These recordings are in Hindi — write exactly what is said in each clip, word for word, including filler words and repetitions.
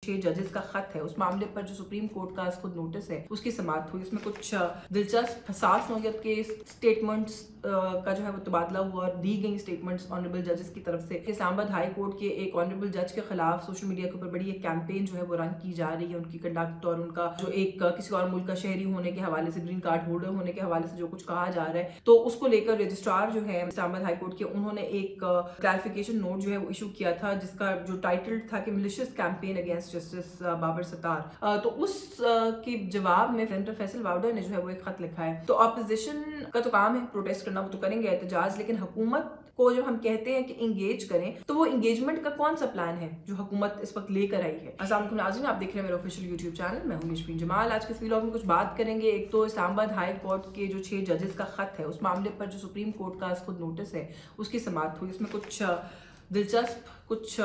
छह जजेस का खत है, उस मामले पर जो सुप्रीम कोर्ट का खुद नोटिस है उसकी समाअत हुई। इसमें कुछ दिलचस्प हसास नौयत के स्टेटमेंट्स का जो है वो तबादला हुआ और दी गई स्टेटमेंट्स ऑनरेबल जजेस की तरफ से। इस्लामाबाद हाई कोर्ट के एक ऑनरेबल जज के खिलाफ सोशल मीडिया के ऊपर बड़ी एक कैंपेन जो है वो रन की जा रही है, उनकी कंडक्ट और उनका जो एक किसी और मुल्क का शहरी होने के हवाले से, ग्रीन कार्ड होल्डर होने के हवाले से जो कुछ कहा जा रहा है, तो उसको लेकर रजिस्ट्रार जो है इस्लामाबाद हाई कोर्ट के, उन्होंने एक क्लैरिफिकेशन नोट जो है वो इशू किया था जिसका जो टाइटल था कि malicious campaign against justice Babar Sattar. तो उस के जवाब में सेनेटर फैसल वाउडर ने जो है वो एक खत लिखा है। तो अपोजिशन का तो काम है प्रोटेस्ट करना, वो तो करेंगे एहतजाज, लेकिन हुकूमत को जब हम कहते हैं कि इंगेज करें तो वो इंगेजमेंट का कौन सा प्लान है जो हुकूमत इस वक्त लेकर आई है। अस्सलाम वालेकुम नाज़रीन, आप देख रहे हैं मेरा ऑफिशियल यूट्यूब चैनल, मैं हूं निशफीन जमाल। आज के इस वीडियो में कुछ बात करेंगे। एक तो इस्लामाबाद हाई कोर्ट के जो छह जजेस का खत है, उस मामले पर जो सुप्रीम कोर्ट का खुद नोटिस है उसकी समाअत हुई। इसमें कुछ दिलचस्प, कुछ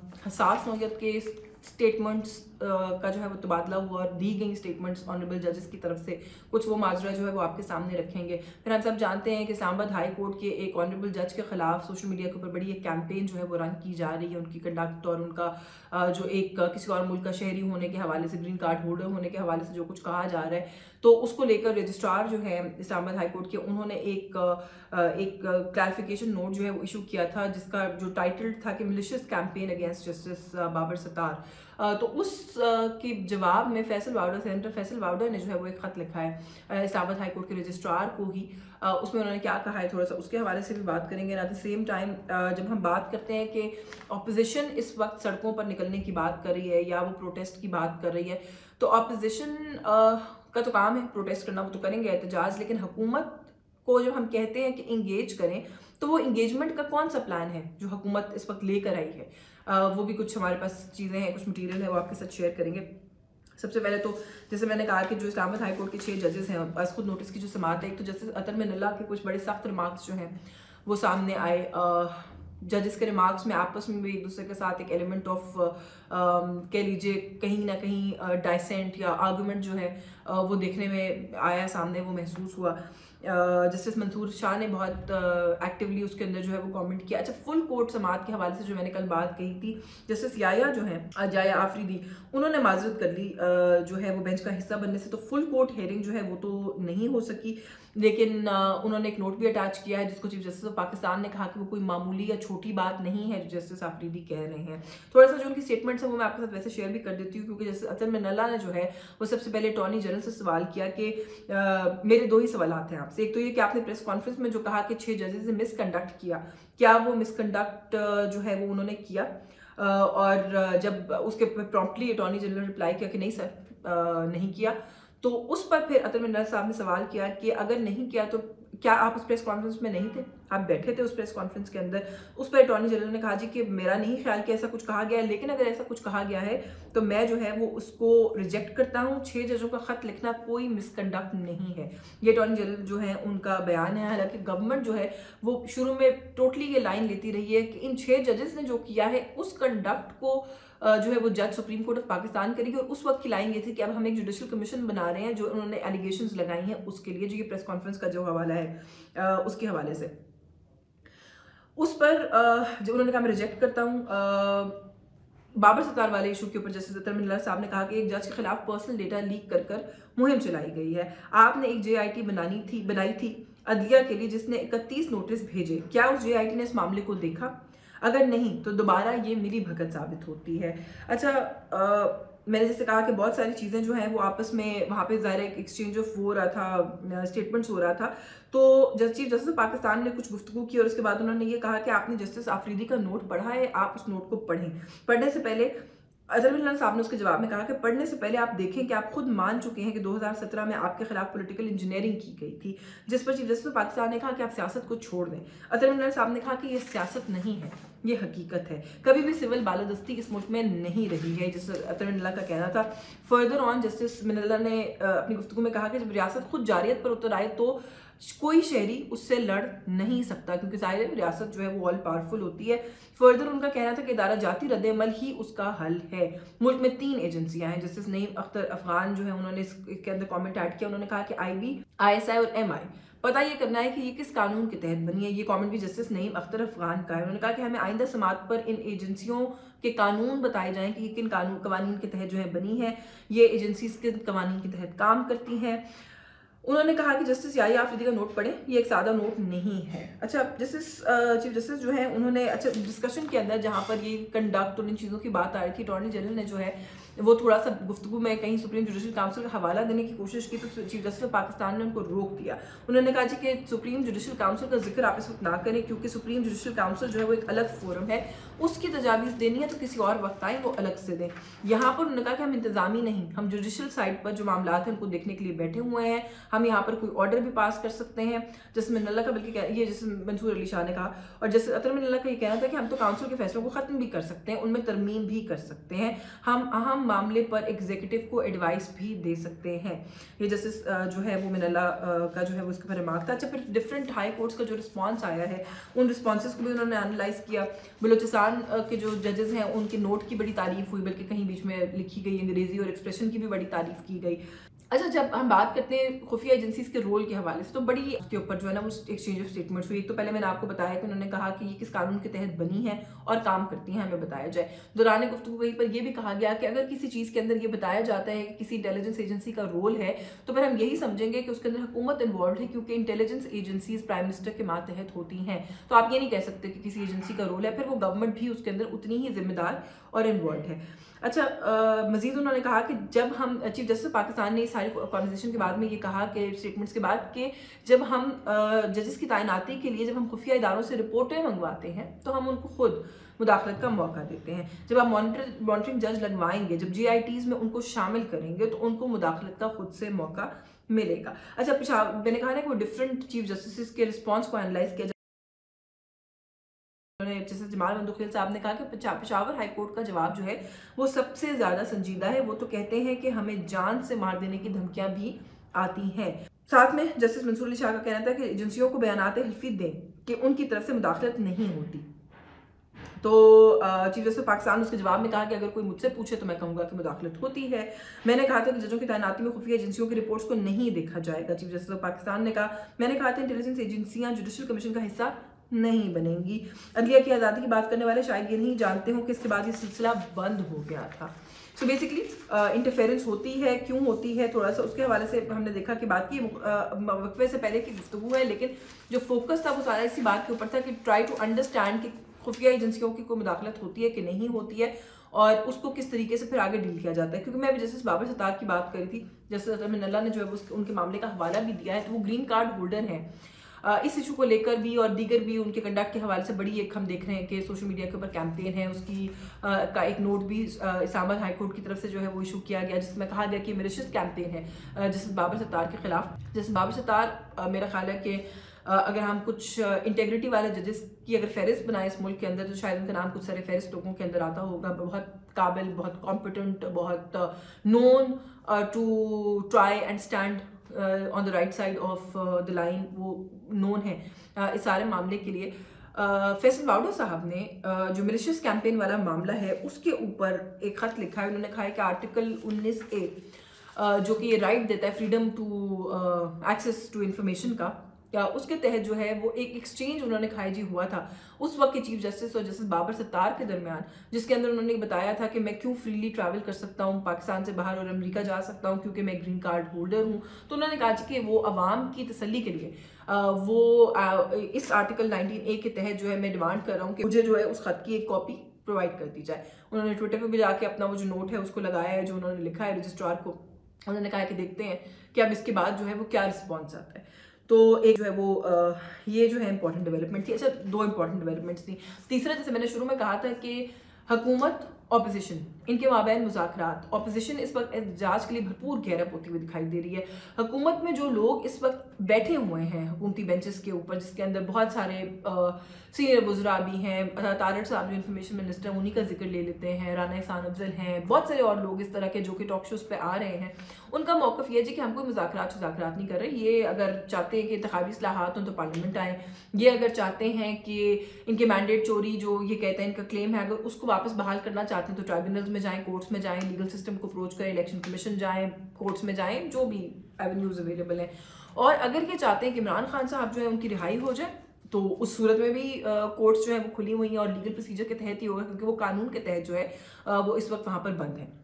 हसास नौयत के स्टेटमेंट्स का जो है वो तबादला हुआ और दी गई स्टेटमेंट्स ऑनरेबल जजेस की तरफ से। कुछ वो माजरा जो है वो आपके सामने रखेंगे। फिर हम सब जानते हैं कि इस्लामाबाद हाई कोर्ट के एक ऑनरेबल जज के खिलाफ सोशल मीडिया के ऊपर बड़ी एक कैंपेन जो है वो रन की जा रही है, उनकी कंडक्ट और उनका जो एक किसी और मुल्क का शहरी होने के हवाले से, ग्रीन कार्ड होल्डर होने के हवाले से जो कुछ कहा जा रहा है, तो उसको लेकर रजिस्ट्रार जो है इस्लामाबाद हाई कोर्ट के, उन्होंने एक एक क्लैरिफिकेशन नोट जो है वो इशू किया था जिसका जो टाइटल था कि malicious campaign against justice Babar Sattar. तो उस के जवाब में फैसल वाउडर, सेनेटर फैसल वाउडर ने जो है वो एक खत लिखा है इस्लामाबाद हाई कोर्ट के रजिस्ट्रार को ही। उसमें उन्होंने क्या कहा है, थोड़ा सा उसके हवाले से भी बात करेंगे। एट द सेम टाइम जब हम बात करते हैं कि अपोजिशन इस वक्त सड़कों पर निकलने की बात कर रही है या वो प्रोटेस्ट की बात कर रही है, तो अपोजिशन का तो काम है प्रोटेस्ट करना, वो तो करेंगे एहतजाज, लेकिन हुकूमत को जब हम कहते हैं कि इंगेज करें तो वो इंगेजमेंट का कौन सा प्लान है जो हुकूमत इस वक्त लेकर आई है। आ, वो भी कुछ हमारे पास चीज़ें हैं, कुछ मटेरियल है, वो आपके साथ शेयर करेंगे। सबसे पहले तो जैसे मैंने कहा कि जो इस्लामाबाद हाई कोर्ट के छह जजेस हैं, बस खुद नोटिस की जो समाअत है, एक तो जस्टिस अतर मिनल्ला के कुछ बड़े सख्त रिमार्क्स जो हैं वो सामने आए। जजेस के रिमार्क्स में आपस में भी एक दूसरे के साथ एक एलिमेंट ऑफ कह लीजिए कहीं ना कहीं डाइसेंट या आर्गूमेंट जो है uh, वो देखने में आया, सामने वो महसूस हुआ। जस्टिस मंसूर शाह ने बहुत एक्टिवली uh, उसके अंदर जो है वो कमेंट किया। अच्छा, फुल कोर्ट समाअत के हवाले से जो मैंने कल बात कही थी, जस्टिस याया जो है जाया आफरीदी, उन्होंने माजरत कर ली uh, जो है वो बेंच का हिस्सा बनने से। तो फुल कोर्ट हेयरिंग जो है वो तो नहीं हो सकी, लेकिन uh, उन्होंने एक नोट भी अटैच किया है जिसको चीफ जस्टिस ऑफ पाकिस्तान ने कहा कि वो कोई मामूली या छोटी बात नहीं है जो जस्टिस आफरीदी कह रहे हैं। थोड़ा सा जो उनकी स्टेटमेंट्स है वो मैं आपके साथ वैसे शेयर भी कर देती हूँ, क्योंकि जस्टिस अतर मिनल्ला ने जो है वो सबसे पहले अटॉर्नी जनरल से सवाल किया कि uh, मेरे दो ही सवाल हैं आपसे। एक तो ये कि आपने प्रेस कॉन्फ्रेंस में जो कहा कि छह जजेस ने मिसकंडक्ट किया, क्या वो मिसकंडक्ट जो है वो उन्होंने किया, और जब उसके प्रॉम्प्टली अटॉर्नी जनरल ने रिप्लाई किया कि नहीं सर नहीं किया, तो उस पर फिर अतर मिनल्ला साहब ने सवाल किया कि अगर नहीं किया तो क्या आप उस प्रेस कॉन्फ्रेंस में नहीं थे, आप बैठे थे उस प्रेस कॉन्फ्रेंस के अंदर। उस पर अटॉर्नी जनरल ने कहा जी कि मेरा नहीं ख्याल कि ऐसा कुछ कहा गया है, लेकिन अगर ऐसा कुछ कहा गया है तो मैं जो है वो उसको रिजेक्ट करता हूँ। छह जजों का खत लिखना कोई मिसकंडक्ट नहीं है, ये अटॉर्नी जनरल जो है उनका बयान है। हालांकि गवर्नमेंट जो है वो शुरू में टोटली ये लाइन लेती रही है कि इन छह जजेस ने जो किया है उस कंडक्ट को जो है वो जज सुप्रीम कोर्ट ऑफ पाकिस्तान करेगी, और उस वक्त की लाइन ये थी कि अब हम एक जुडिशल कमीशन बना रहे हैं जो उन्होंने एलिगेशंस लगाई हैं उसके लिए, जो ये प्रेस कॉन्फ्रेंस का जो हवाला है उसके हवाले से। उस पर जो उन्होंने कहा मैं रिजेक्ट करता हूँ। बाबर सत्तार वाले इशू के ऊपर जस्टिस अतर मिनल्ला साहब ने कहा कि एक जज के खिलाफ पर्सनल डेटा लीक कर कर मुहिम चलाई गई है। आपने एक जे आई टी बनानी थी बनाई थी अदलिया के लिए जिसने इकतीस नोटिस भेजे, क्या उस जे आई टी ने इस मामले को देखा? अगर नहीं तो दोबारा ये मिली भगत साबित होती है। अच्छा, आ, मैंने जैसे कहा कि बहुत सारी चीज़ें जो हैं वो आपस में वहाँ पे ज़ाहिर एक एक्सचेंज ऑफ हो रहा था, स्टेटमेंट्स हो रहा था। तो चीफ जस्टिस पाकिस्तान ने कुछ गुफ्तगू की और उसके बाद उन्होंने ये कहा कि आपने जस्टिस आफरीदी का नोट पढ़ा है, आप उस नोट को पढ़ें। पढ़ने से पहले अतर मिनल्ला साहब ने उसके जवाब में कहा कि पढ़ने से पहले आप देखें कि आप खुद मान चुके हैं कि दो हज़ार सत्रह में आपके खिलाफ पॉलिटिकल इंजीनियरिंग की गई थी, जिस पर चीफ जस्टिस पाकिस्तान ने कहा कि आप सियासत को छोड़ दें। अतर मिनल्ला साहब ने कहा कि ये सियासत नहीं है, ये हकीकत है। कभी भी सिविल बालादस्ती इस मुल्क में नहीं रही है, जिस अतर मिनल्ला का कहना था। फर्दर ऑन जस्टिस मिनल्ला ने अपनी गुफ्तगू में कहा कि जब रियासत खुद जारियत पर उतर आए तो कोई शहरी उससे लड़ नहीं सकता, क्योंकि जाहिर है रियासत जो है वो ऑल पावरफुल होती है। फर्दर उनका कहना था कि इदारा जाती रद्द-ए-अमल ही उसका हल है। मुल्क में तीन एजेंसियां हैं। जस्टिस नईम अख्तर अफगान जो है उन्होंने इसके अंदर कमेंट ऐड किया, उन्होंने कहा कि आई बी, आई एस आई और एम आई पता ये करना है कि ये किस कानून के तहत बनी है। ये कमेंट भी जस्टिस नईम अख्तर अफगान का है। उन्होंने कहा कि हमें आइंदा समात पर इन एजेंसियों के कानून बताए जाएं कि ये किन कानून कवानीन के तहत जो है बनी है, ये एजेंसीज किन कवानीन के तहत काम करती हैं। उन्होंने कहा कि जस्टिस याहिया आफरीदी का नोट पढ़ें, ये एक सादा नोट नहीं है। अच्छा, जस्टिस चीफ जस्टिस जो है उन्होंने अच्छा डिस्कशन के अंदर जहाँ पर ये कंडक्ट और इन चीज़ों की बात आ रही थी, अटॉर्नी जनरल ने जो है वो थोड़ा सा गुफ्तगू में कहीं सुप्रीम जुडिशल काउंसिल का हवाला देने की कोशिश की, तो चीफ जस्टिस ऑफ पाकिस्तान ने उनको रोक दिया। उन्होंने कहा जी कि सुप्रीम जुडिशल काउंसिल का जिक्र आप इस वक्त ना करें, क्योंकि सुप्रीम जुडिशल काउंसिल जो है वो एक अलग फोरम है, उसकी तजावीज़ देनी है तो किसी और वक्त आए, वो अलग से दें। यहाँ पर उन्होंने कहा कि हम इंतजामी नहीं, हम जुडिशल साइड पर जो मामला हैं उनको देखने के लिए बैठे हुए हैं। हम यहाँ पर कोई ऑर्डर भी पास कर सकते हैं, जैसे मिनल्ला का बल्कि ये जैसे मंसूर अली शाह ने कहा, और जैसे अतर मिनल्ला का ये कहना था कि हम तो काउंसिल के फैसलों को ख़त्म भी कर सकते हैं, उनमें तरमीम भी कर सकते हैं, हम अहम मामले पर एग्जीक्यूटिव को एडवाइस भी दे सकते हैं। ये जस्टिस जो है वो मिनल्ला का जो है वो इसके पर रिमार्क था। अच्छा, फिर डिफरेंट हाई कोर्ट्स का जो रिस्पॉन्स आया है, उन रिस्पॉन्सेस को भी उन्होंने एनालाइज किया। बलूचिस्तान के जो जजेस हैं उनके नोट की बड़ी तारीफ हुई, बल्कि कहीं बीच में लिखी गई अंग्रेजी और एक्सप्रेशन की भी बड़ी तारीफ की गई। अच्छा, जब हम बात करते हैं खुफिया एजेंसीज के रोल के हवाले से, तो बड़ी उसके ऊपर जो है ना वो एक्सचेंज ऑफ स्टेटमेंट्स हुई। एक तो पहले मैंने आपको बताया कि उन्होंने कहा कि ये किस कानून के तहत बनी है और काम करती हैं, हमें बताया जाए। दौरान गुफ्तगू वहीं पर यह भी कहा गया कि अगर किसी चीज़ के अंदर ये बताया जाता है कि किसी इंटेलिजेंस एजेंसी का रोल है, तो फिर हम यही समझेंगे कि उसके अंदर हुकूमत इन्वॉल्व है, क्योंकि इंटेलिजेंस एजेंसीज प्राइम मिनिस्टर के मातहत होती हैं। तो आप ये नहीं कह सकते कि किसी एजेंसी का रोल है, फिर वो गवर्नमेंट भी उसके अंदर उतनी ही जिम्मेदार और इन्वॉल्व है। अच्छा, मजीद उन्होंने कहा कि जब हम चीफ जस्टिस पाकिस्तान ने इस सारी कॉन्वर्सेशन के बाद में ये कहा कि स्टेटमेंट्स के बाद कि जब हम जजेस की तैनाती के लिए जब हम खुफिया इदारों से रिपोर्टें मंगवाते हैं तो हम उनको खुद मुदाखलत का मौका देते हैं। जब आप मॉनिटर मॉनिटरिंग जज लगवाएंगे, जब जी आई टीज़ में उनको शामिल करेंगे, तो उनको मुदाखलत का खुद से मौका मिलेगा। अच्छा, पेशावर मैंने कहा ना कि वो डिफरेंट चीफ जस्टिस के रिस्पॉन्स को एनालाइज किया, जैसे जमाल बंदूखिल साहब ने कहा कि पेशावर हाई कोर्ट का जवाब जो है वो सबसे ज़्यादा संजीदा है। वो तो कहते हैं कि हमें जान से मार देने की धमकियां भी आती हैं। साथ में जस्टिस मंसूर अली शाह का कहना था कि एजेंसियों को बयानात हल्फी दें कि उनकी तरफ से मुदाखलत नहीं होती। तो चीफ जस्टिस पाकिस्तान उसके जवाब में कहा कि अगर कोई मुझसे पूछे तो मैं कहूँगा कि मुदाखलत होती है। मैंने कहा था कि जजों की तैनाती में खुफिया एजेंसियों की रिपोर्ट्स को नहीं देखा जाएगा। चीफ जस्टिस पाकिस्तान ने कहा, मैंने कहा था इंटेलिजेंस एजेंसियाँ जुडिशल कमीशन का हिस्सा नहीं बनेंगी। अदलिया की आज़ादी की बात करने वाले शायद ये नहीं जानते हो कि इसके बाद ये सिलसिला बंद हो गया था। सो बेसिकली इंटरफेरेंस होती है, क्यों होती है, थोड़ा सा उसके हवाले से हमने देखा कि बात की वक्फे से पहले की गुफ्तगू है, लेकिन जो फोकस था वो सारा इसी बात के ऊपर था कि ट्राई टू अंडरस्टैंड कि खुफिया एजेंसियों की कोई मुदाखलत होती है कि नहीं होती है, और उसको किस तरीके से फिर आगे डील किया जाता है। क्योंकि मैं अभी जस्टिस बाबर सत्तार की बात करी थी, जस्टिस मिनल्ला ने जो है उनके मामले का हवाला भी दिया है, तो वो ग्रीन कार्ड होल्डर हैं। इस इशू को लेकर भी और दीगर भी उनके कंडक्ट के हवाले से बड़ी एक हम देख रहे हैं कि सोशल मीडिया के ऊपर कैंपेन है, उसकी आ, का एक नोट भी इस्लामाबाद हाई कोर्ट की तरफ से जो है वो इशू किया गया, जिसमें कहा गया कि मॉरिशस कैंपेन है जस्टिस बाबर सत्तार के खिलाफ। जस्टिस बाबर सत्तार, मेरा ख्याल है कि अगर हम कुछ इंटेग्रिटी वाले जजेस की अगर फहरिस्त बनाए इस मुल्क के अंदर, तो शायद उनका नाम कुछ सारे फहरिस्त लोगों के अंदर आता होगा। बहुत काबिल, बहुत कॉम्पिटेंट, बहुत known to try and stand on the right side of the line, वो नोन है uh, इस सारे मामले के लिए। uh, फैसल बाउडा साहब ने uh, जो मॉरिशस कैंपेन वाला मामला है उसके ऊपर एक ख़त लिखा है। उन्होंने कहा है कि आर्टिकल उन्नीस ए uh, जो कि ये राइट देता है freedom to access to information का, या उसके तहत जो है वो एक एक्सचेंज उन्होंने कहा जी हुआ था उस वक्त के चीफ जस्टिस और जस्टिस बाबर सत्तार के दरमियान, जिसके अंदर उन्होंने बताया था कि मैं क्यों फ्रीली ट्रैवल कर सकता हूँ पाकिस्तान से बाहर और अमेरिका जा सकता हूँ क्योंकि मैं ग्रीन कार्ड होल्डर हूँ। तो उन्होंने कहा कि वो अवाम की तसल्ली के लिए आ, वो आ, इस आर्टिकल नाइनटीन ए के तहत जो है मैं डिमांड कर रहा हूँ कि मुझे जो है उस खत की एक कॉपी प्रोवाइड कर दी जाए। उन्होंने ट्विटर पर भी जाके अपना वो जो नोट है उसको लगाया है, जो उन्होंने लिखा है रजिस्ट्रार को। उन्होंने कहा कि देखते हैं कि अब इसके बाद जो है वो क्या रिस्पॉन्स आता है। तो एक जो है वो आ, ये जो है इंपॉर्टेंट डेवलपमेंट थी। अच्छा, दो इंपॉर्टेंट डेवलपमेंट्स थी। तीसरा, जैसे मैंने शुरू में कहा था कि हुकूमत ऑपोजिशन इनके माबैन मुज़ाकरात, ऑपोजिशन इस वक्त एहतजाज के लिए भरपूर गैरअप होती हुई दिखाई दे रही है। हुकूमत में जो लोग इस वक्त बैठे हुए हैं हुकूमती बेंचेस के ऊपर, जिसके अंदर बहुत सारे सीनियर वज़रा भी हैं, तारड़ साहब जो इन्फॉर्मेशन मिनिस्टर उन्हीं का जिक्र ले लेते हैं, राना एहसान अफजल हैं, बहुत सारे और लोग इस तरह के जो कि टॉक शोज़ पे आ रहे हैं। उनका मौक़िफ़ ये है कि हम कोई मुज़ाकरात मुज़ाकरात नहीं कर रहे। ये अगर चाहते हैं कि इंतखाबी इस्लाहात हों तो पार्लियामेंट आए, ये अगर चाहते हैं कि इनके मैंडेट चोरी जो ये कहते हैं इनका क्लेम है अगर उसको वापस बहाल करना चाहते हैं तो ट्राइब्यूनल्स में जाएं, कोर्ट्स में जाएं, लीगल सिस्टम को अप्रोच करें, इलेक्शन कमीशन जाएं, कोर्ट्स में जाएं, जो भी एवेन्यूज अवेलेबल हैं। और अगर ये चाहते हैं कि इमरान खान साहब जो है उनकी रिहाई हो जाए, तो उस सूरत में भी कोर्ट्स जो है वो खुली हुई हैं और लीगल प्रोसीजर के तहत ही होगा, क्योंकि वो कानून के तहत जो है आ, वो इस वक्त वहां पर बंद है।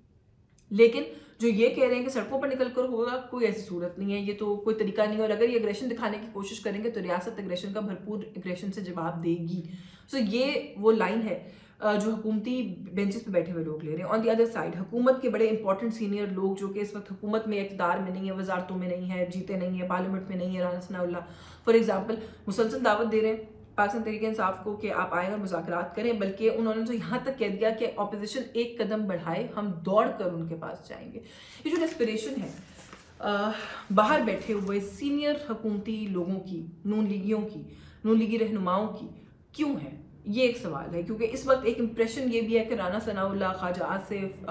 लेकिन जो ये कह रहे हैं कि सड़कों पर निकल कर होगा, कोई ऐसी सूरत नहीं है, ये तो कोई तरीका नहीं है। और अगर ये एग्रेशन दिखाने की कोशिश करेंगे तो रियासत एग्रेशन का भरपूर एग्रेशन से जवाब देगी। सो so ये वो लाइन है जो हुकूमती बेंचेस पे बैठे हुए लोग ले रहे हैं। ऑन दी अदर साइड हुकूमत के बड़े इंपॉर्टेंट सीनियर लोग जो कि इस वक्त हुकूमत में, इक़्तिदार में नहीं है, वजारतों में नहीं है, जीते नहीं है, पार्लियामेंट में नहीं है, राना सनाउल्लाह फॉर एग्जाम्पल मुसलसल दावत दे रहे हैं पाकिस्तान तहरीक इंसाफ को कि आप आए और मुज़ाकरात करें, बल्कि उन्होंने तो यहाँ तक कह दिया कि ऑपोजिशन एक कदम बढ़ाए हम दौड़ कर उनके पास जाएंगे। ये जो डेस्परेशन है आ, बाहर बैठे हुए सीनियर हुकूमती लोगों की, नून लीगियों की, नून लीगी रहनुमाओं की, क्यों है, ये एक सवाल है। क्योंकि इस वक्त एक इम्प्रेशन ये भी है कि राना सनाउल्लाह, ख्वाजा आसिफ,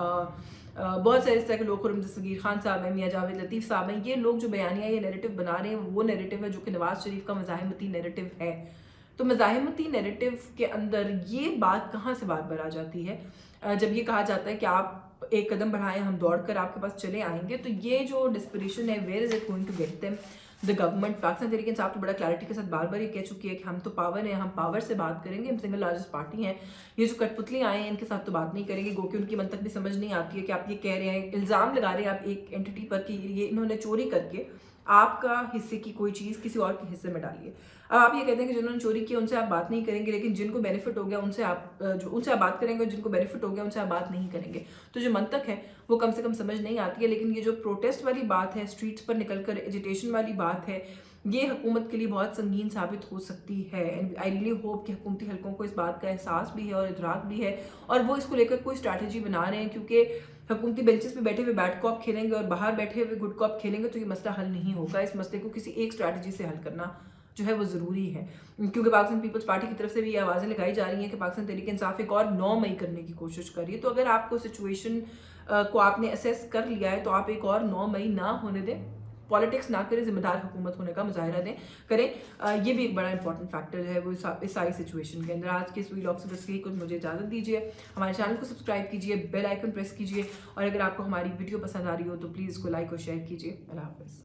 बहुत सारे इस तरह के लोग, खुर्रम दस्तगीर खान साहब हैं, मियाँ जावेद लतीफ़ साहब हैं, ये लोग जो बयानिया ये नैरेटिव बना रहे हैं वो नैरेटिव है जो कि नवाज शरीफ का मज़ाहिमती नैरेटिव है। तो मज़ाहिमती नैरेटिव के अंदर ये बात कहाँ से बार बार आ जाती है, जब ये कहा जाता है कि आप एक कदम बढ़ाएं हम दौड़ कर आपके पास चले आएंगे। तो ये जो डिस्परेशन है, where is it going to get them? The government, Pakistan Tehreek Insaf तो बड़ा क्लैरिटी के साथ बार बार ये कह चुकी है कि हम तो पावर है, हम पावर से बात करेंगे, हम सिंगल लार्जेस्ट पार्टी हैं, ये जो कठपुतली आए हैं इनके साथ तो बात नहीं करेंगे। गो कि उनकी मंतक भी समझ नहीं आती है कि आप ये कह रहे हैं, इल्ज़ाम लगा रहे हैं आप एक एंटिटी पर कि ये इन्होंने चोरी करके आपका हिस्से की कोई चीज़ किसी और के हिस्से में डाली है। अब आप ये कहते हैं कि जिन्होंने चोरी की उनसे आप बात नहीं करेंगे, लेकिन जिनको बेनिफिट हो गया उनसे आप जो उनसे आप बात करेंगे, जिनको बेनिफिट हो गया उनसे आप बात नहीं करेंगे। तो जो मंतक है वो कम से कम समझ नहीं आती है। लेकिन ये जो प्रोटेस्ट वाली बात है, स्ट्रीट्स पर निकलकर एजिटेशन वाली बात है, ये हुकूमत के लिए बहुत संगीन साबित हो सकती है। एंड आई रियली होप कि हुकूमती हलकों को इस बात का एहसास भी है और इदराक भी है और वो इसको लेकर कोई स्ट्रैटेजी बना रहे हैं। क्योंकि हुकूमती बेंचेस पे बैठे हुए बैड कॉप खेलेंगे और बाहर बैठे हुए गुड कॉप खेलेंगे तो ये मसला हल नहीं होगा। इस मसले को किसी एक स्ट्रैटेजी से हल करना जो है वो ज़रूरी है। क्योंकि पाकिस्तान पीपल्स पार्टी की तरफ से भी ये आवाज़ें लगाई जा रही हैं कि पाकिस्तान तहरीक इंसाफ एक और नौ मई करने की कोशिश कर रही है। तो अगर आपको सिचुएशन को आपने असेस कर लिया है तो आप एक और नौ मई ना होने दें, पॉलिटिक्स ना करें, जिम्मेदार हुकूमत होने का मुजाहिरा दें करें। आ, ये भी एक बड़ा इंपॉर्टेंट फैक्टर है वो इस सारी सिचुएशन के अंदर। आज के इस व्लॉग से बस यही कुछ, मुझे इजाज़त दीजिए। हमारे चैनल को सब्सक्राइब कीजिए, बेल आइकन प्रेस कीजिए और अगर आपको हमारी वीडियो पसंद आ रही हो तो प्लीज़ इसको लाइक और शेयर कीजिए। अल्लाह हाफ़िज़।